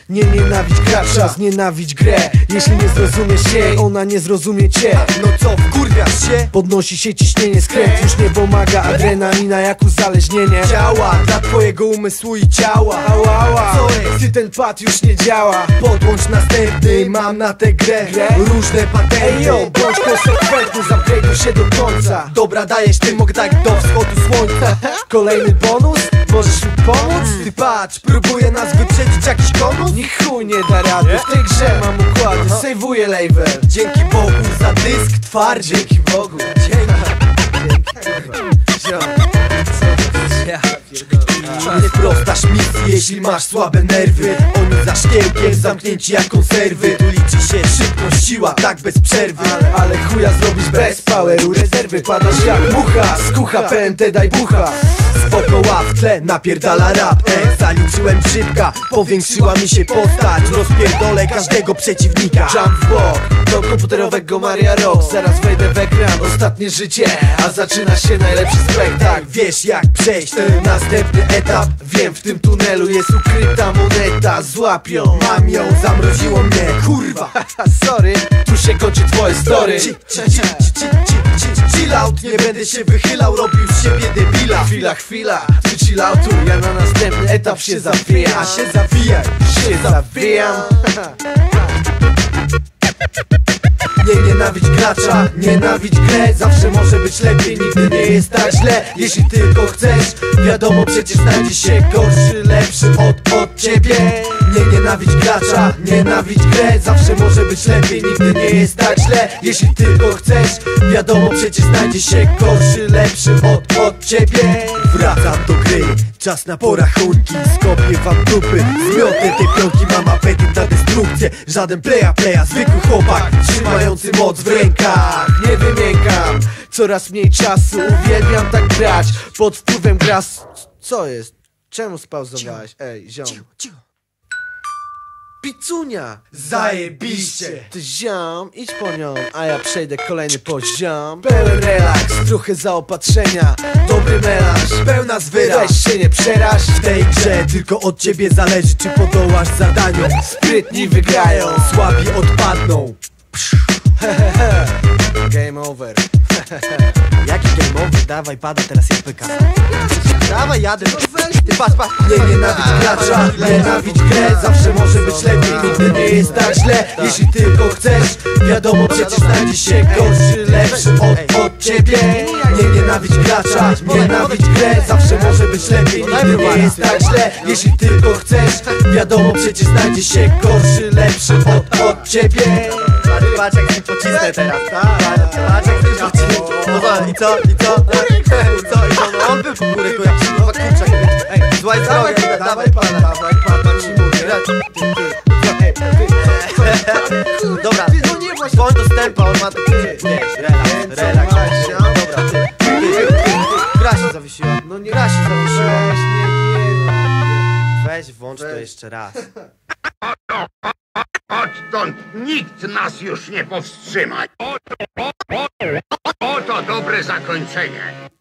Nie nienawidź gracza, znienawidź grę. Jeśli nie zrozumiesz się, ona nie zrozumie cię. No co, wkurwiasz się? Podnosi się ciśnienie, skręt już nie pomaga. Adrenalina jak uzależnienie Działa dla twojego umysłu i ciała. Ała, ała. Co jest? Ty ten pad już nie działa. Podłącz następny, mam na tę grę różne patenty. Ej yo, bądź konsekwentny, upgrade'uj się do końca. Dobra, dajesz, ty mógł tak do wschodu słońca. Kolejny bonus? Możesz mi pomóc? Ty patrz, próbuje nas wyprzedzić jakiś komus. Ni chuj nie da rady, w tej grze mam układy. Sejwuję label. Dzięki Bogu za dysk twardzi. Dzięki Bogu. Nie prostasz misji, jeśli masz słabe nerwy. Oni za szkiełkiem zamknięci jak konserwy. Tu liczy się szybkość, siła, tak bez przerwy. Ale chuja zrobisz bez poweru. Rezerwy padasz jak mucha. Skucha PNT daj bucha. Spoko w tle, napierdala rap. Zaliczyłem szybka, powiększyła mi się postać. Rozpierdolę każdego przeciwnika. Jump w bok do komputerowego Maria Rock. Zaraz wejdę w ekran, ostatnie życie. A zaczyna się najlepszy spektakl. Wiesz jak przejść następny etap. Wiem, w tym tunelu jest ukryta moneta. Złapią, Mam ją, zamroziło mnie, kurwa. sorry, tu się kończy twoje story. Chill out, nie będę się wychylał, robił z siebie debila. Chwila, ty chill outu, ja na następny etap się zawijam. A się zawijaj, się zawijam. Nie nienawidź gracza, nienawidź grę. Zawsze może być lepiej, nigdy nie jest tak źle. Jeśli tylko chcesz, wiadomo przecież znajdzie się gorszy, lepszy od ciebie. Nie nienawidź gracza, nienawidź grę. Zawsze może być lepiej, nigdy nie jest tak źle. Jeśli tylko chcesz, wiadomo przecież znajdzie się gorszy, lepszy od ciebie. Wracam do gry, czas na porachunki. Skopię wam dupy, zmiotę tej pionki. Mam apetyt na destrukcję, żaden playa, zwykły chłopak trzymający moc w rękach. Nie wymiękam, coraz mniej czasu. Uwielbiam tak grać, pod wpływem Co jest? Czemu spauzowałeś? Ej, ziom. Cicho. Picunia! Zajebiście! Ty ziom, idź po nią, a ja przejdę kolejny poziom. Pełen relaks, trochę zaopatrzenia, dobry melanż, Pełna zwyra. weź się nie przeraź. W tej grze tylko od ciebie zależy, czy podołasz zadaniu. Sprytni wygrają, Słabi odpadną. game over. Jaki game over? Dawaj, pada, teraz ja pyka. Dawaj, jadę. Ty patrz. Nie nienawidź gracza, nienawidź grę. Zawsze może być lepiej, nigdy nie jest tak źle. Jeśli tylko chcesz, wiadomo przecież znajdzie się gorszy, lepszy od ciebie. Nie nienawidź gracza, nienawidź grę. Zawsze może być lepiej, nigdy nie jest tak źle. Jeśli tylko chcesz, wiadomo przecież znajdzie się gorszy, lepszy od ciebie. Patrz jak się pocisnę teraz, patrz jak się pocisnę. No i co? No on był w górę, jak się kurczak. Ej, złaj drogę, dawaj pana ci mówię. Dobra, dzwoń do stępa, on ma tu, wiesz, relaks. Dobra, gra się zawiesiła. No nie gra się zawiesiła. Weź, włącz to jeszcze raz. Odtąd nikt nas już nie powstrzyma. Oto dobre zakończenie.